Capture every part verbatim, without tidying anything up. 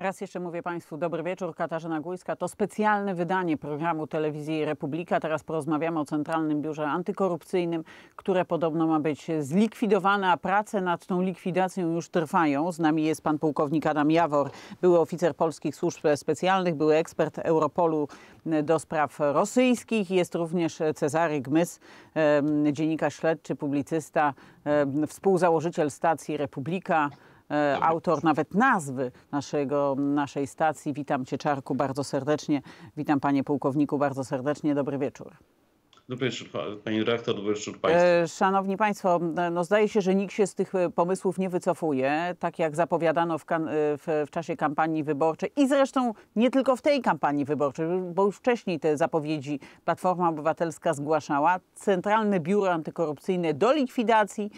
Raz jeszcze mówię Państwu dobry wieczór. Katarzyna Górska. To specjalne wydanie programu Telewizji Republika. Teraz porozmawiamy o Centralnym Biurze Antykorupcyjnym, które podobno ma być zlikwidowane, a prace nad tą likwidacją już trwają. Z nami jest pan pułkownik Adam Jawor, były oficer polskich służb specjalnych, były ekspert Europolu do spraw rosyjskich. Jest również Cezary Gmys, dziennikarz śledczy, publicysta, współzałożyciel stacji Republika. Autor nawet nazwy naszego, naszej stacji. Witam Cię, Czarku, bardzo serdecznie. Witam Panie Pułkowniku bardzo serdecznie. Dobry wieczór. Dobry wieczór, Pani Redaktor, dobry wieczór Państwu. Szanowni Państwo, no zdaje się, że nikt się z tych pomysłów nie wycofuje, tak jak zapowiadano w, w, w czasie kampanii wyborczej i zresztą nie tylko w tej kampanii wyborczej, bo już wcześniej te zapowiedzi Platforma Obywatelska zgłaszała. Centralne Biuro Antykorupcyjne do likwidacji,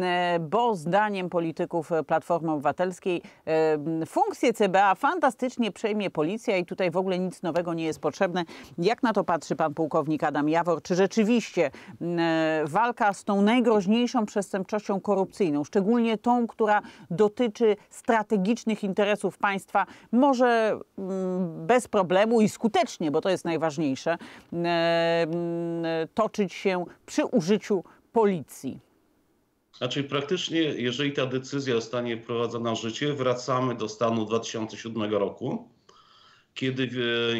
bo zdaniem polityków Platformy Obywatelskiej funkcję C B A fantastycznie przejmie policja i tutaj w ogóle nic nowego nie jest potrzebne. Jak na to patrzy pan pułkownik Adam Jawor? Czy rzeczywiście e, walka z tą najgroźniejszą przestępczością korupcyjną, szczególnie tą, która dotyczy strategicznych interesów państwa, może m, bez problemu i skutecznie, bo to jest najważniejsze, e, m, toczyć się przy użyciu policji? Znaczy praktycznie, jeżeli ta decyzja zostanie wprowadzona w życie, wracamy do stanu dwa tysiące siódmego roku, kiedy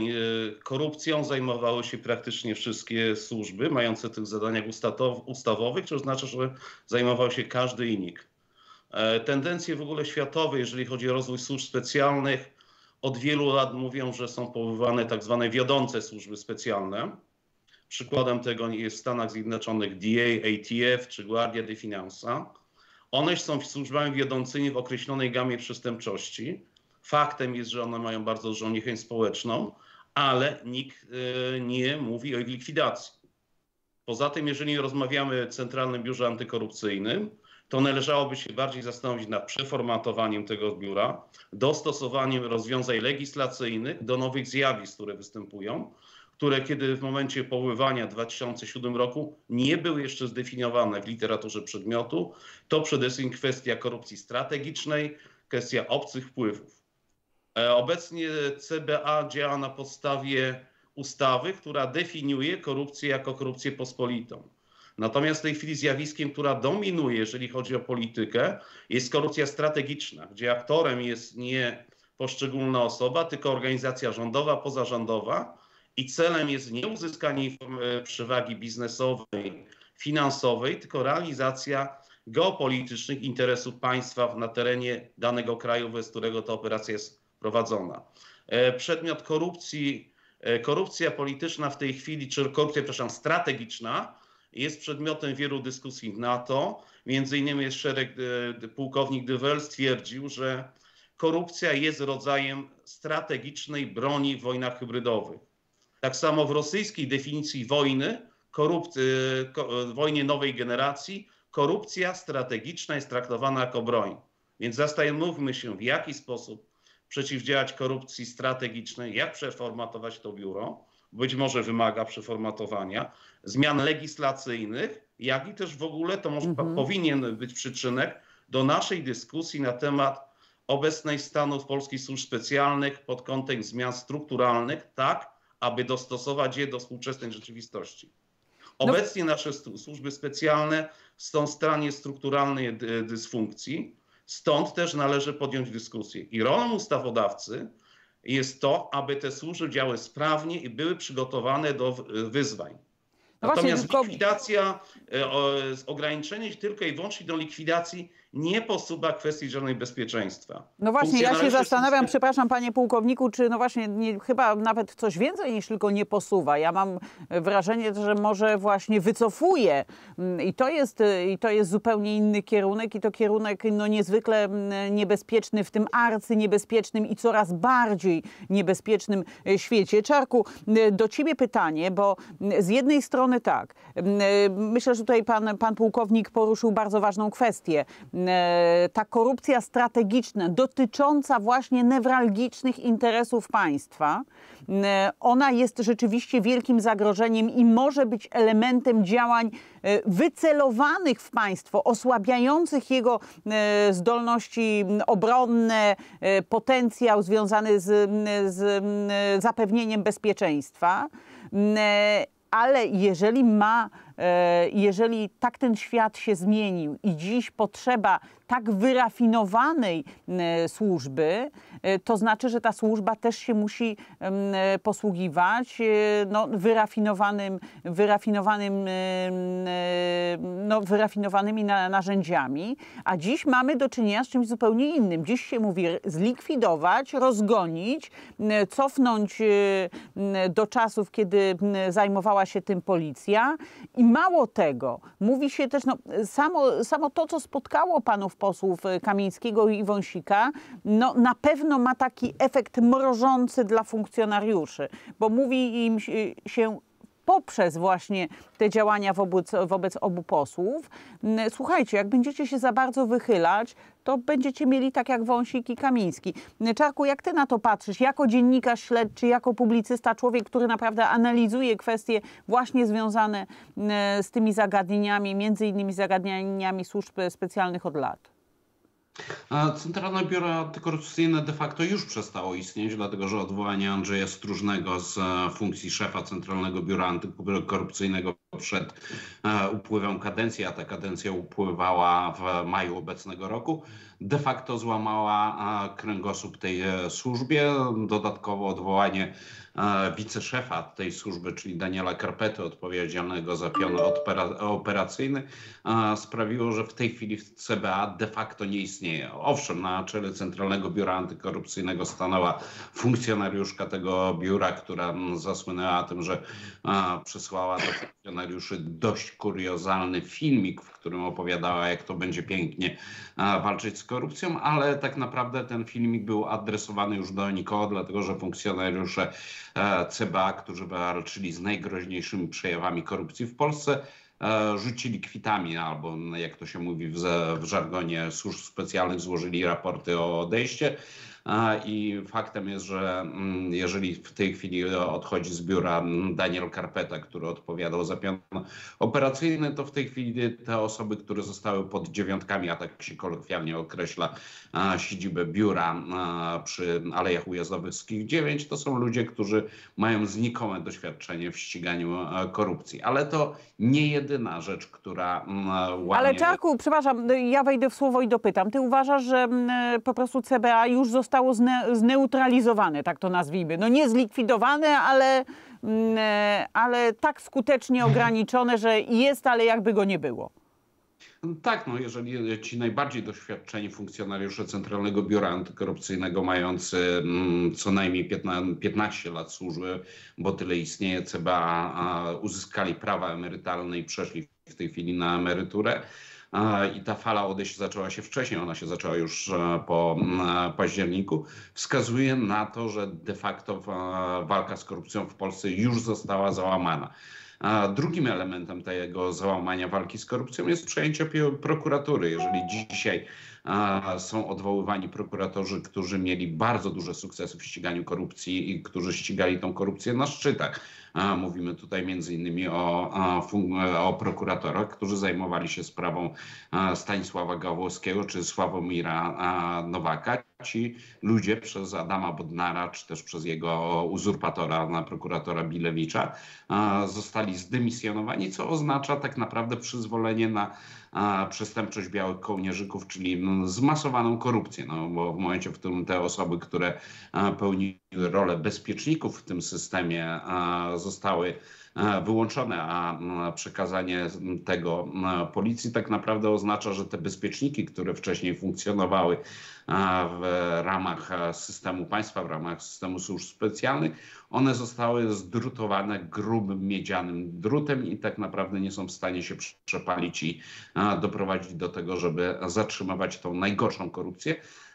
korupcją zajmowały się praktycznie wszystkie służby mające tych zadaniach ustawowych, co oznacza, że zajmował się każdy innik. Tendencje w ogóle światowe, jeżeli chodzi o rozwój służb specjalnych, od wielu lat mówią, że są powoływane tak zwane wiodące służby specjalne. Przykładem tego jest w Stanach Zjednoczonych D A, A T F czy Guardia de Finanza. One są służbami wiodącymi w określonej gamie przestępczości. Faktem jest, że one mają bardzo dużą niechęć społeczną, ale nikt nie mówi o ich likwidacji. Poza tym, jeżeli rozmawiamy o Centralnym Biurze Antykorupcyjnym, to należałoby się bardziej zastanowić nad przeformatowaniem tego biura, dostosowaniem rozwiązań legislacyjnych do nowych zjawisk, które występują, które kiedy w momencie powoływania w dwa tysiące siódmym roku nie były jeszcze zdefiniowane w literaturze przedmiotu. To przede wszystkim kwestia korupcji strategicznej, kwestia obcych wpływów. Obecnie C B A działa na podstawie ustawy, która definiuje korupcję jako korupcję pospolitą. Natomiast w tej chwili zjawiskiem, która dominuje, jeżeli chodzi o politykę, jest korupcja strategiczna, gdzie aktorem jest nie poszczególna osoba, tylko organizacja rządowa, pozarządowa i celem jest nie uzyskanie przewagi biznesowej, finansowej, tylko realizacja geopolitycznych interesów państwa na terenie danego kraju, wobec którego ta operacja jest prowadzona. Przedmiot korupcji, korupcja polityczna w tej chwili, czy korupcja, przepraszam, strategiczna jest przedmiotem wielu dyskusji w NATO. Między innymi jest szereg, pułkownik de Wel stwierdził, że korupcja jest rodzajem strategicznej broni w wojnach hybrydowych. Tak samo w rosyjskiej definicji wojny, korupcji, wojnie nowej generacji, korupcja strategiczna jest traktowana jako broń. Więc zastanówmy się, w jaki sposób przeciwdziałać korupcji strategicznej, jak przeformatować to biuro, być może wymaga przeformatowania, zmian legislacyjnych, jak i też w ogóle to może mhm. powinien być przyczynek do naszej dyskusji na temat obecnej stanu polskich służb specjalnych pod kątem zmian strukturalnych, tak aby dostosować je do współczesnej rzeczywistości. Obecnie no. nasze służby specjalne są w stanie strukturalnej dysfunkcji, stąd też należy podjąć dyskusję. I rolą ustawodawcy jest to, aby te służby działały sprawnie i były przygotowane do wyzwań. No Natomiast właśnie, likwidacja, tylko... ograniczenie się tylko i wyłącznie do likwidacji nie posuwa kwestii żadnej bezpieczeństwa. No właśnie, ja się zastanawiam, przepraszam panie pułkowniku, czy no właśnie nie, chyba nawet coś więcej niż tylko nie posuwa. Ja mam wrażenie, że może właśnie wycofuje i to jest, i to jest zupełnie inny kierunek i to kierunek no niezwykle niebezpieczny w tym arcyniebezpiecznym i coraz bardziej niebezpiecznym świecie. Czarku, do ciebie pytanie, bo z jednej strony tak, myślę, że tutaj pan, pan pułkownik poruszył bardzo ważną kwestię. ta korupcja strategiczna dotycząca właśnie newralgicznych interesów państwa, ona jest rzeczywiście wielkim zagrożeniem i może być elementem działań wycelowanych w państwo, osłabiających jego zdolności obronne, potencjał związany z, z zapewnieniem bezpieczeństwa. Ale jeżeli ma, jeżeli tak ten świat się zmienił i dziś potrzeba tak wyrafinowanej służby, to znaczy, że ta służba też się musi posługiwać no, wyrafinowanym, wyrafinowanym, no, wyrafinowanymi narzędziami, a dziś mamy do czynienia z czymś zupełnie innym. Dziś się mówi zlikwidować, rozgonić, cofnąć do czasów, kiedy zajmowała się tym policja i mało tego, mówi się też, no, samo, samo to, co spotkało panów posłów Kamińskiego i Wąsika, no, na pewno ma taki efekt mrożący dla funkcjonariuszy, bo mówi im się poprzez właśnie te działania wobec, wobec obu posłów, słuchajcie, jak będziecie się za bardzo wychylać, to będziecie mieli tak jak Wąsik i Kamiński. Czarku, jak ty na to patrzysz? Jako dziennikarz śledczy, jako publicysta, człowiek, który naprawdę analizuje kwestie właśnie związane z tymi zagadnieniami, między innymi zagadnieniami służb specjalnych od lat. Centralne Biuro Antykorupcyjne de facto już przestało istnieć, dlatego że odwołanie Andrzeja Stróżnego z funkcji szefa Centralnego Biura Antykorupcyjnego przed upływem kadencji, a ta kadencja upływała w maju obecnego roku, de facto złamała kręgosłup tej służbie. Dodatkowo odwołanie wiceszefa tej służby, czyli Daniela Karpety, odpowiedzialnego za pion operacyjny, sprawiło, że w tej chwili w C B A de facto nie istnieje. Owszem, na czele Centralnego Biura Antykorupcyjnego stanęła funkcjonariuszka tego biura, która zasłynęła tym, że przysłała do funkcjonariuszy dość kuriozalny filmik, w którym opowiadała, jak to będzie pięknie walczyć z korupcją, ale tak naprawdę ten filmik był adresowany już do nikogo, dlatego że funkcjonariusze C B A, którzy walczyli z najgroźniejszymi przejawami korupcji w Polsce, rzucili kwitami albo, jak to się mówi w, w żargonie służb specjalnych, złożyli raporty o odejście. I faktem jest, że jeżeli w tej chwili odchodzi z biura Daniel Karpeta, który odpowiadał za pion operacyjny, to w tej chwili te osoby, które zostały pod dziewiątkami, a tak się kolokwialnie określa siedzibę biura przy Alejach Ujazdowskich dziewięć, to są ludzie, którzy mają znikome doświadczenie w ściganiu korupcji. Ale to nie jedyna rzecz, która łamie... Ale Czarku, przepraszam, ja wejdę w słowo i dopytam. Ty uważasz, że po prostu C B A już zostało zne zneutralizowane, tak to nazwijmy. No nie zlikwidowane, ale, ale tak skutecznie ograniczone, że jest, ale jakby go nie było. Tak, no jeżeli ci najbardziej doświadczeni funkcjonariusze Centralnego Biura Antykorupcyjnego, mający co najmniej piętnaście lat służby, bo tyle istnieje C B A, uzyskali prawa emerytalne i przeszli w tej chwili na emeryturę. I ta fala odejść zaczęła się wcześniej, ona się zaczęła już po październiku, wskazuje na to, że de facto walka z korupcją w Polsce już została załamana. A drugim elementem tego załamania walki z korupcją jest przejęcie prokuratury. Jeżeli dzisiaj są odwoływani prokuratorzy, którzy mieli bardzo duże sukcesy w ściganiu korupcji i którzy ścigali tą korupcję na szczytach. Mówimy tutaj między innymi o, o prokuratorach, którzy zajmowali się sprawą Stanisława Gawłowskiego czy Sławomira Nowaka. Ci ludzie przez Adama Bodnara, czy też przez jego uzurpatora, na prokuratora Bilewicza, zostali zdymisjonowani, co oznacza tak naprawdę przyzwolenie na przestępczość białych kołnierzyków, czyli zmasowaną korupcję. No, bo w momencie, w którym te osoby, które pełniły rolę bezpieczników w tym systemie, zostały wyłączone, a przekazanie tego policji tak naprawdę oznacza, że te bezpieczniki, które wcześniej funkcjonowały w ramach systemu państwa, w ramach systemu służb specjalnych, one zostały zdrutowane grubym miedzianym drutem i tak naprawdę nie są w stanie się przepalić i doprowadzić do tego, żeby zatrzymywać tą najgorszą korupcję.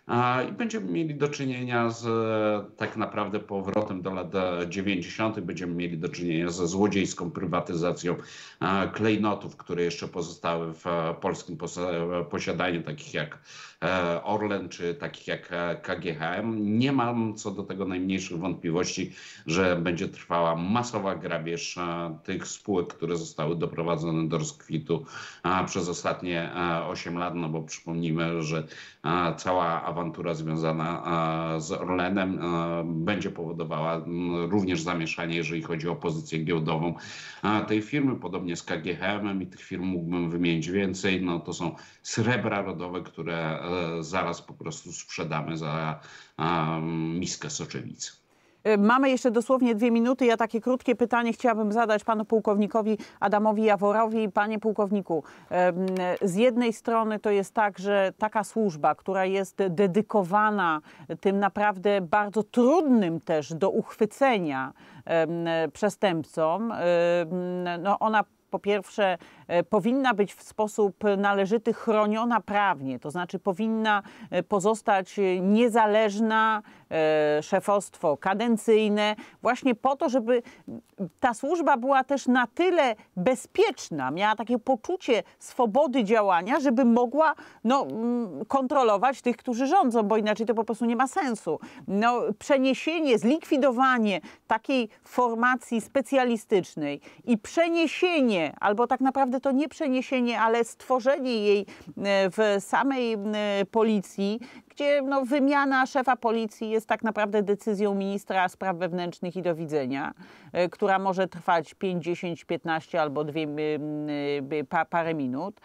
I będziemy mieli do czynienia z tak naprawdę powrotem do lat dziewięćdziesiątych. Będziemy mieli do czynienia ze złodziejską prywatyzacją klejnotów, które jeszcze pozostały w polskim posiadaniu, takich jak Orlen czy takich jak K G H M. Nie mam co do tego najmniejszych wątpliwości, że będzie trwała masowa grabież tych spółek, które zostały doprowadzone do rozkwitu przez ostatnie osiem lat, no bo przypomnijmy, że cała awantura związana z Orlenem będzie powodowała również zamieszanie, jeżeli chodzi o pozycję giełdową tej firmy, podobnie z K G H M-em, i tych firm mógłbym wymienić więcej. No to są srebra rodowe, które zaraz po prostu sprzedamy za miskę soczewicy. Mamy jeszcze dosłownie dwie minuty. Ja takie krótkie pytanie chciałabym zadać panu pułkownikowi Adamowi Jaworowi. Panie pułkowniku, z jednej strony to jest tak, że taka służba, która jest dedykowana tym naprawdę bardzo trudnym też do uchwycenia przestępcom, no ona po pierwsze powinna być w sposób należyty chroniona prawnie, to znaczy powinna pozostać niezależna, szefostwo kadencyjne, właśnie po to, żeby ta służba była też na tyle bezpieczna, miała takie poczucie swobody działania, żeby mogła no, kontrolować tych, którzy rządzą, bo inaczej to po prostu nie ma sensu. No, przeniesienie, zlikwidowanie takiej formacji specjalistycznej i przeniesienie, albo tak naprawdę to nie przeniesienie, ale stworzenie jej w samej policji, gdzie no, wymiana szefa policji jest tak naprawdę decyzją ministra spraw wewnętrznych i do widzenia, która może trwać pięć, dziesięć, piętnaście albo dwie, pa, parę minut.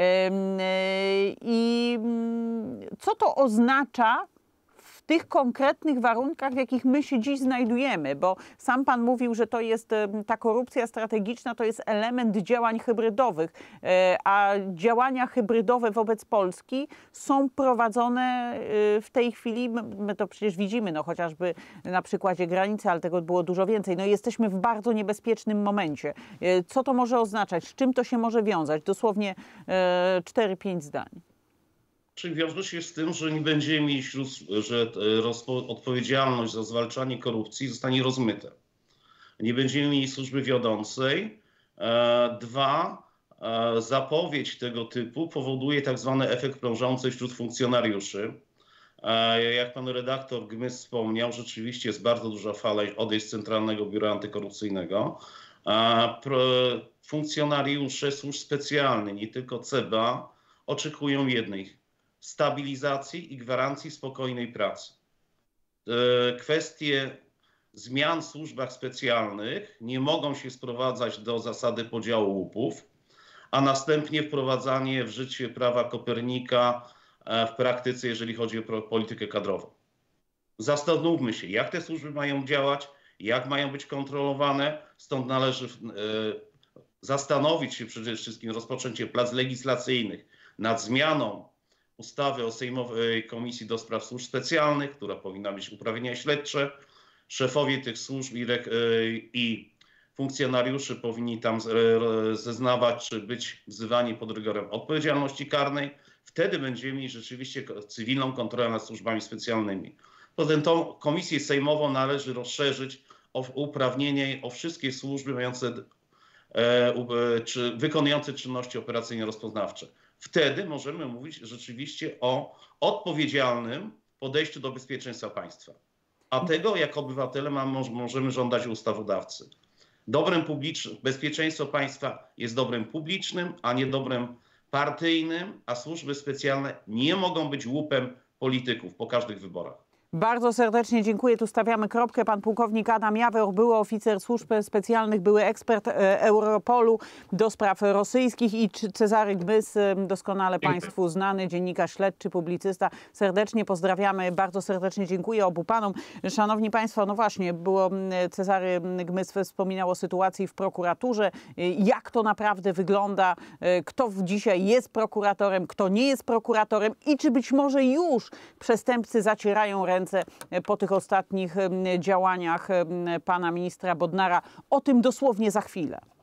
I co to oznacza w tych konkretnych warunkach, w jakich my się dziś znajdujemy? Bo sam pan mówił, że to jest ta korupcja strategiczna, to jest element działań hybrydowych, a działania hybrydowe wobec Polski są prowadzone w tej chwili, my to przecież widzimy, no chociażby na przykładzie granicy, ale tego było dużo więcej. No jesteśmy w bardzo niebezpiecznym momencie. Co to może oznaczać? Z czym to się może wiązać? Dosłownie cztery pięć zdań. Czyli wiąże się z tym, że nie będziemy mieć, że odpowiedzialność za zwalczanie korupcji zostanie rozmyta. Nie będziemy mieli służby wiodącej. Dwa, zapowiedź tego typu powoduje tak zwany efekt prążący wśród funkcjonariuszy. Jak pan redaktor Gmys wspomniał, rzeczywiście jest bardzo duża fala odejść z Centralnego Biura Antykorupcyjnego. Funkcjonariusze służb specjalnych, nie tylko C B A, oczekują jednej: stabilizacji i gwarancji spokojnej pracy. Kwestie zmian w służbach specjalnych nie mogą się sprowadzać do zasady podziału łupów, a następnie wprowadzanie w życie prawa Kopernika w praktyce, jeżeli chodzi o politykę kadrową. Zastanówmy się, jak te służby mają działać, jak mają być kontrolowane. Stąd należy zastanowić się przede wszystkim rozpoczęcie prac legislacyjnych nad zmianą ustawy o Sejmowej Komisji do Spraw Służb Specjalnych, która powinna mieć uprawnienia śledcze. Szefowie tych służb i, i funkcjonariusze powinni tam zeznawać, czy być wzywani pod rygorem odpowiedzialności karnej. Wtedy będziemy mieli rzeczywiście cywilną kontrolę nad służbami specjalnymi. Poza tym tą komisję sejmową należy rozszerzyć o uprawnienie o wszystkie służby mające, czy wykonujące czynności operacyjno-rozpoznawcze. Wtedy możemy mówić rzeczywiście o odpowiedzialnym podejściu do bezpieczeństwa państwa. A tego jako obywatele mamy, możemy żądać ustawodawcy. Dobrem publicznym, bezpieczeństwo państwa jest dobrem publicznym, a nie dobrem partyjnym, a służby specjalne nie mogą być łupem polityków po każdych wyborach. Bardzo serdecznie dziękuję. Tu stawiamy kropkę. Pan pułkownik Adam Jawor, były oficer służb specjalnych, były ekspert Europolu do spraw rosyjskich, i Cezary Gmys, doskonale państwu znany dziennikarz śledczy, publicysta. Serdecznie pozdrawiamy, bardzo serdecznie dziękuję obu panom. Szanowni państwo, no właśnie, było Cezary Gmys wspominał o sytuacji w prokuraturze, jak to naprawdę wygląda, kto dzisiaj jest prokuratorem, kto nie jest prokuratorem i czy być może już przestępcy zacierają ręce po tych ostatnich działaniach pana ministra Bodnara. O tym dosłownie za chwilę.